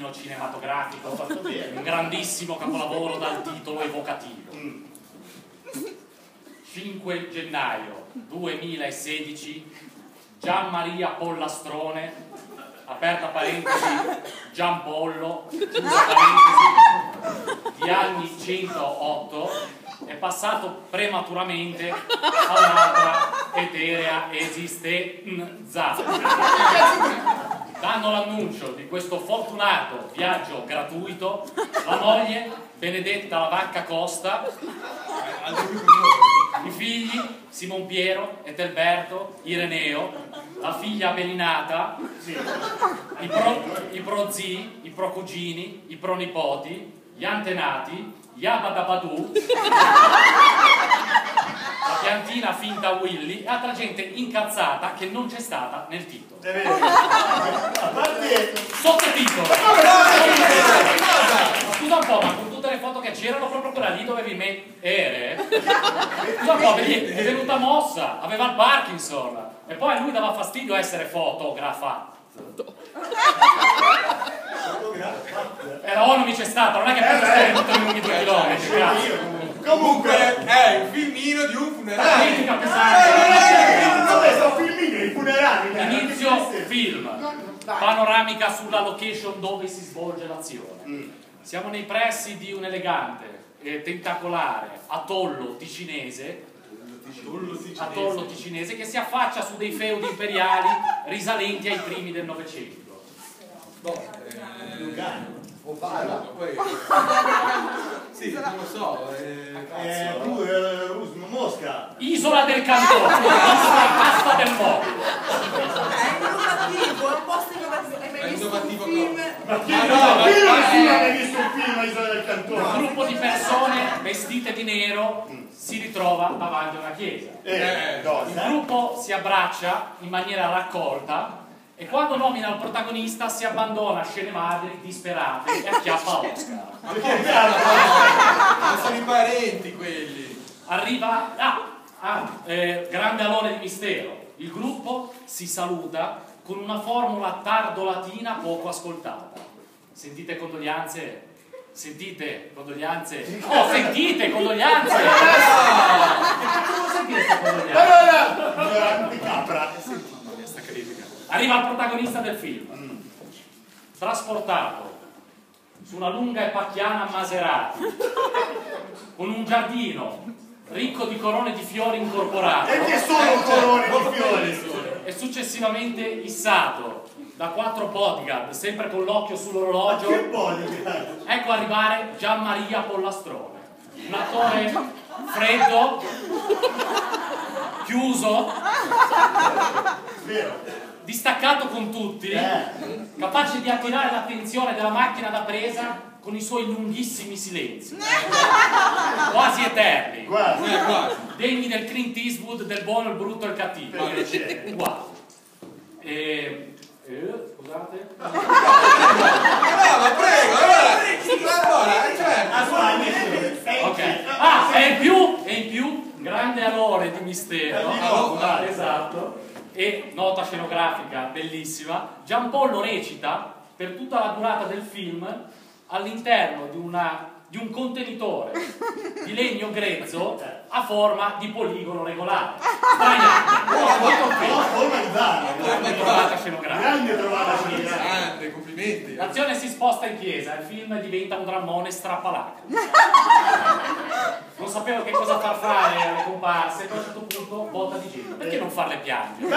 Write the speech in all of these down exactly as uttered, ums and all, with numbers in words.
assassino cinematografico, un grandissimo capolavoro dal titolo evocativo. cinque gennaio duemilasedici, Gian Maria Pollastrone, aperta parentesi, Giampollo, chiusa parentesi, di anni centootto, è passato prematuramente a un'altra eterea esistenza. Dando l'annuncio di questo fortunato viaggio gratuito, la moglie Benedetta la Vacca Costa, i figli Simon Piero, Etelberto, Ireneo, la figlia Belinata, i, pro, i prozii, i procugini, i pronipoti, gli antenati, Yabadabadoo, la piantina finta Willy e altra gente incazzata che non c'è stata nel titolo. È vero. A parte... Sottotitolo. Scusa un po', ma con tutte le foto che c'erano, proprio quella lì dovevi mettere? Scusa un po', vedi, è venuta mossa, aveva il Parkinson e poi a lui dava fastidio essere fotografato. Eh, oh, non mi c'è stato, non è che poi stai venuto in lunghi due chilometri, cazzo. Comunque è un filmino di un funerale. Critica pesante. Vabbè, sono filmini, i funerali. Inizio film, panoramica sulla location dove si svolge l'azione. Siamo nei pressi di un elegante e tentacolare atollo ticinese, atollo ticinese che si affaccia su dei feudi imperiali risalenti ai primi del Novecento. O parla, poi... Sì, non lo so. Eh, tu, eh, Rusmo, Mosca. Isola del Cantone, Asta del Mobile. È innovativo, è un posto innovativo. Hai mai visto un film? Ma chi Ma non no, ma- ha mai visto un film a Isola del Un Cantone? gruppo di persone vestite di nero si ritrova davanti a una chiesa. Eh, Il cosa? gruppo si abbraccia in maniera raccolta e quando nomina il protagonista si abbandona a scene madri disperate e acchiappa Oscar. Non sono i parenti quelli. Arriva, ah, ah, eh, grande alone di mistero. Il gruppo si saluta con una formula tardo-latina poco ascoltata. Sentite condoglianze? Sentite condoglianze? Oh, sentite condoglianze! Non sentite queste condoglianze? Di capra. Questa critica. Arriva il protagonista del film, trasportato su una lunga e pacchiana Maserati, con un giardino ricco di corone di fiori incorporate. E che sono corone di fiori? E successivamente issato da quattro bodyguard, sempre con l'occhio sull'orologio. Che bodyguard? Ecco arrivare Gian Maria Pollastrone, un attore freddo, chiuso, Vero. distaccato con tutti, Eh. capace di attirare l'attenzione della macchina da presa con i suoi lunghissimi silenzi, quasi eterni, Guarda. Eh, quasi. degni del Clint Eastwood del buono, il brutto e il cattivo. Uguale. E, eh, scusate. No, ma prego, allora. Allora, cioè, Assolutamente. Ok. Ah, e in più, e in più, grande alone di mistero. Di nuovo, Ah, esatto. E nota scenografica bellissima. Giampollo recita per tutta la durata del film all'interno di, una, di un contenitore di legno grezzo a forma di poligono regolare. Sbagliato. Molto No, bene. formalizzare. Grande trovata scenografica. Grande trovata scenografica. grande, complimenti. L'azione si sposta in chiesa, il film diventa un drammone strappalacrime. Non sapevo che cosa far fare alle comparse, e a un certo punto volta di genere. Perché non farle piangere?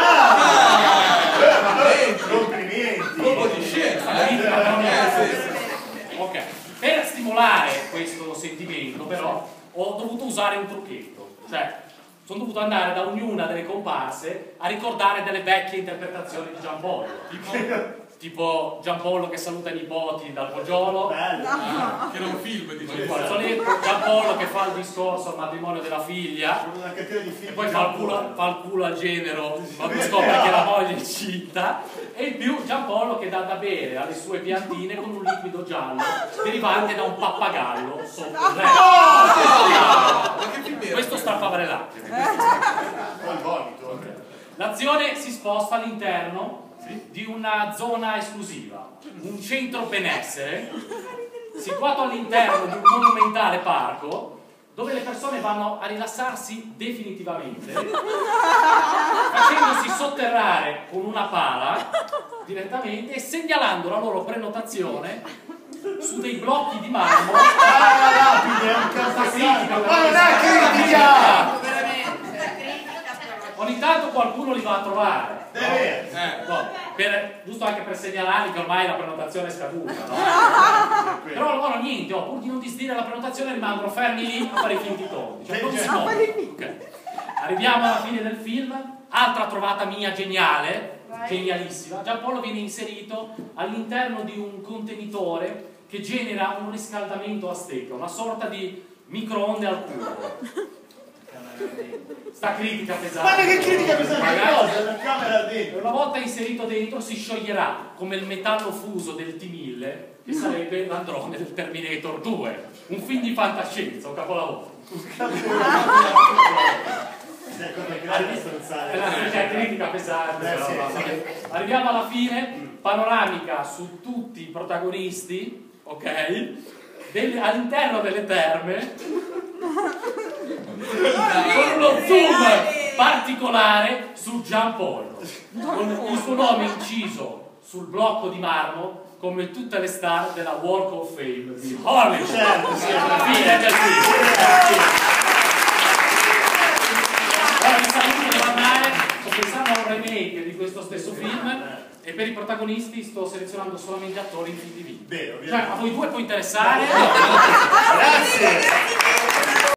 Complimenti. Un po' di scena, eh? Eh, sì, sì. Ok, per stimolare questo sentimento però ho dovuto usare un trucchetto, cioè sono dovuto andare da ognuna delle comparse a ricordare delle vecchie interpretazioni di Giampollo, tipo, tipo Giampollo che saluta i nipoti dal Poggiolo, Bello. Che era un film, diciamo. il solito Giampollo che fa il discorso al matrimonio della figlia Una catena di film. e poi fa il culo, fa il culo al genero quando scopre che la moglie è incinta, e in più Giampollo che dà da bere alle sue piantine con un liquido giallo derivante da un pappagallo sotto il letto. Ma che film era? Questo strappava le lacrime. Poi il vomito. L'azione si sposta all'interno di una zona esclusiva, un centro benessere situato all'interno di un monumentale parco dove le persone vanno a rilassarsi definitivamente facendosi sotterrare con una pala direttamente e segnalando la loro prenotazione su dei blocchi di marmo. Ah, lapide, è un critica, ma non è critica! Ogni tanto qualcuno li va a trovare. Deve. Eh. No, per, giusto anche per segnalargli che ormai la prenotazione è scaduta, no? Però loro niente, oh, pur di non disdire la prenotazione rimangono fermi lì a fare i finti tonti, cioè non si muovono. Okay. Arriviamo alla fine del film, altra trovata mia geniale, genialissima. Giampaolo viene inserito all'interno di un contenitore che genera un riscaldamento a stecca, una sorta di microonde al cubo. Sta critica pesante. Ma che critica pesante? Magari- Cosa? La camera E dentro. una volta inserito dentro si scioglierà come il metallo fuso del T mille, che sarebbe l'androne del Terminator due, un film di fantascienza, un capolavoro. Cioè, come grande stronzare. È la critica, critica pesante, Eh, però, sì, vabbè. sì. Arriviamo alla fine, panoramica su tutti i protagonisti, ok? Del- all'interno delle terme, con uno zoom particolare su Giampaolo, con il suo nome inciso sul blocco di marmo come tutte le star della Walk of Fame di Hollywood. Certo, sì, Fine del film. Ora mi saluto, devo andare, sto pensando a un remake di questo stesso film e per i protagonisti sto selezionando solamente attori in film di vita. Vero, Cioè, a voi due può interessare? Grazie.